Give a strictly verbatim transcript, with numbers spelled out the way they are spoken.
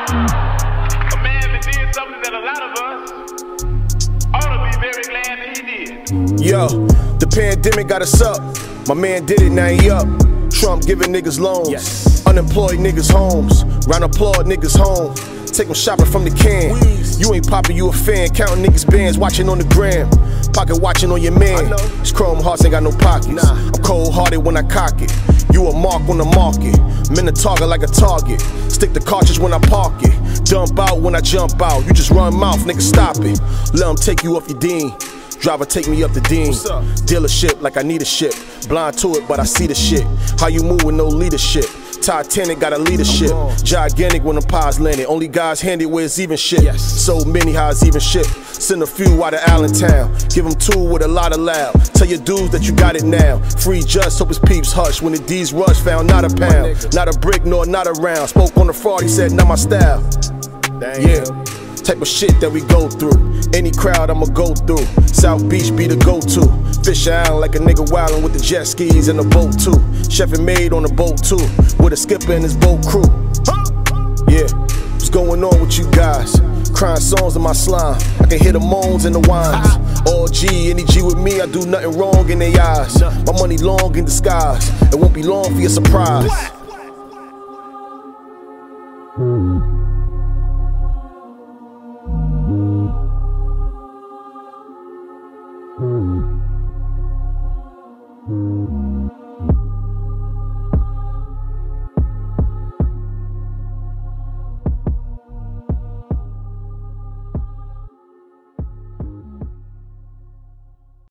A man that did something that a lot of us ought to be very glad that he did. Yo, the pandemic got us up. My man did it, now he up. Trump giving niggas loans. Yes. Unemployed niggas homes. Round applaud niggas home. Take them shopping from the can. You ain't poppin', you a fan. Counting niggas bands, watching on the gram. Pocket watching on your man. These chrome hearts ain't got no pockets. Nah. I'm cold hearted when I cock it. You a mark on the market. Men a target like a target. Stick the cartridge when I park it. Dump out when I jump out. You just run mouth, nigga, stop it. Let them take you off your dean. Driver take me up the Dean. Dealership like I need a ship. Blind to it, but I see the shit. How you move with no leadership? Titanic got a leadership. Gigantic when the pies landed. Only guys handed where it's even shit. Yes. So many how it's even shit. Send a few out of Allentown. Give them two with a lot of loud. Tell your dudes that you got it now. Free just, hope his peeps hush. When the D's rush, found not a pound. Not a brick nor not a round. Spoke on the fraud, he said not my style. Damn. Yeah. Type of shit that we go through. Any crowd I'ma go through. South Beach be the go-to. Fish Island like a nigga wildin' with the jet skis and the boat too. Chef and maid on the boat too. With a skipper and his boat crew. Yeah, what's going on with you guys? Crying songs in my slime. I can hear the moans and the whines. All G, any G with me, I do nothing wrong in their eyes. My money long in disguise. It won't be long for your surprise.